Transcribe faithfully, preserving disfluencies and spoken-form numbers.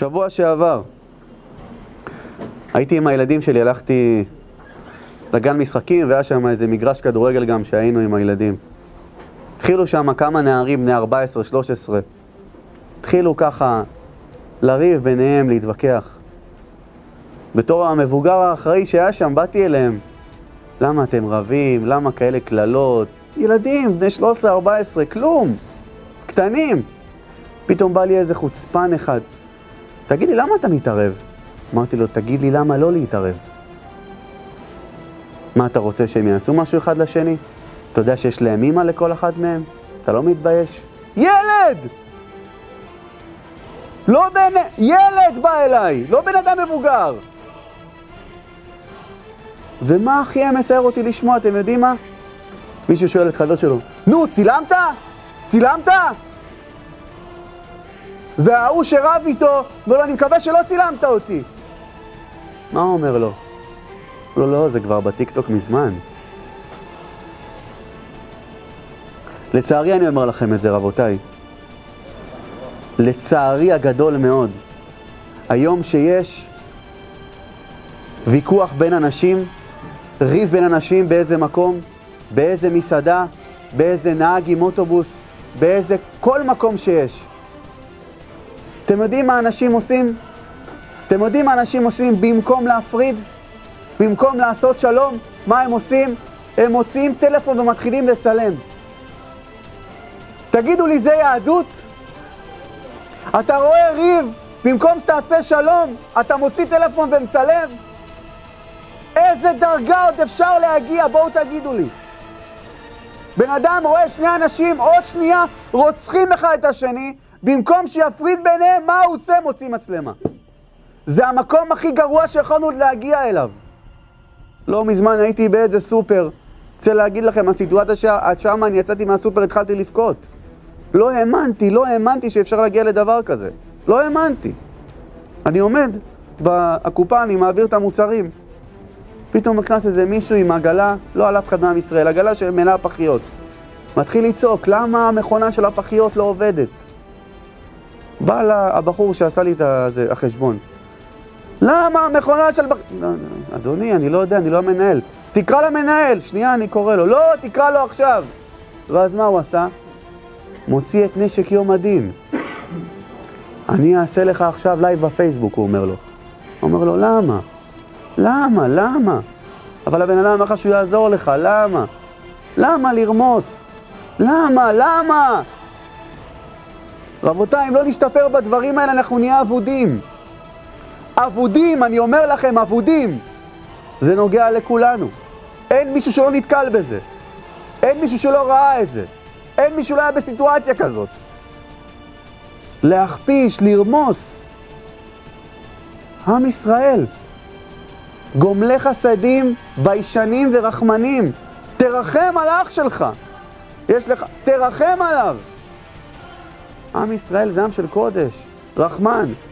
שבוע שעבר הייתי עם הילדים שלי, הלכתי לגן משחקים והיה שם איזה מגרש כדורגל גם שהיינו עם הילדים. התחילו שם כמה נערים, בני ארבע עשרה שלוש עשרה. התחילו ככה לריב ביניהם, להתווכח. בתור המבוגר האחראי שהיה שם, באתי אליהם. למה אתם רבים? למה כאלה כללות? ילדים, בני שלוש עשרה ארבע עשרה, כלום. קטנים. פתאום בא לי איזה חוצפן אחד. תגיד לי, למה אתה מתערב? אמרתי לו, תגיד לי למה לא להתערב. מה אתה רוצה, שהם יעשו משהו אחד לשני? אתה יודע שיש להם אמא לכל אחד מהם? אתה לא מתבייש? ילד! לא בן... ילד בא אליי, לא בן אדם מבוגר. ומה הכי מצער אותי לשמוע, אתם יודעים מה? מישהו שואל את חבר שלו, נו, צילמת? צילמת? וההוא שרב איתו, ולא, אני מקווה שלא צילמת אותי. מה הוא אומר לו? לא, לא, זה כבר בטיקטוק מזמן. לצערי אני אומר לכם את זה, רבותיי. לצערי הגדול מאוד. היום שיש ויכוח בין אנשים, ריב בין אנשים באיזה מקום, באיזה מסעדה, באיזה נהג עם אוטובוס, באיזה כל מקום שיש. אתם יודעים מה אנשים עושים? אתם יודעים מה אנשים עושים במקום להפריד? במקום לעשות שלום? מה הם עושים? הם מוציאים טלפון ומתחילים לצלם. תגידו לי, זה יהדות? אתה רואה ריב, במקום שתעשה שלום, אתה מוציא טלפון ומצלם? איזה דרגה עוד אפשר להגיע? בואו תגידו לי. בן אדם רואה שני אנשים, עוד שנייה, רוצחים אחד את השני, במקום שיפריד ביניהם, מה הוא עושה? מוציא מצלמה. זה המקום הכי גרוע שיכולנו להגיע אליו. לא מזמן הייתי באיזה סופר, רוצה להגיד לכם, הסיטואציה עד שם אני יצאתי מהסופר, התחלתי לבכות. לא האמנתי, לא האמנתי שאפשר להגיע לדבר כזה. לא האמנתי. אני עומד בקופה, אני מעביר את המוצרים. פתאום נכנס איזה מישהו עם עגלה, לא על אף אחד מעם ישראל, עגלה שמלאה פחיות. מתחיל לצעוק, למה המכונה של הפחיות לא עובדת? בא לה הבחור שעשה לי את החשבון. למה המכונה של... לא, אדוני, אני לא יודע, אני לא המנהל. תקרא למנהל, שנייה, אני קורא לו. לא, תקרא לו עכשיו. ואז מה הוא עשה? מוציא את נשק יום הדין. אני אעשה לך עכשיו לייב בפייסבוק, הוא אומר לו. הוא אומר לו, למה? למה? למה? אבל הבן אדם אמר לך שהוא יעזור לך, למה? למה לרמוס? למה? למה? רבותיי, אם לא נשתפר בדברים האלה, אנחנו נהיה אבודים. אבודים, אני אומר לכם, אבודים. זה נוגע לכולנו. אין מישהו שלא נתקל בזה. אין מישהו שלא ראה את זה. אין מישהו לא היה בסיטואציה כזאת. להכפיש, לרמוס. עם ישראל. גומלי חסדים, ביישנים ורחמנים. תרחם על אח שלך. יש לך, תרחם עליו. עם ישראל זה עם של קודש, רחמן.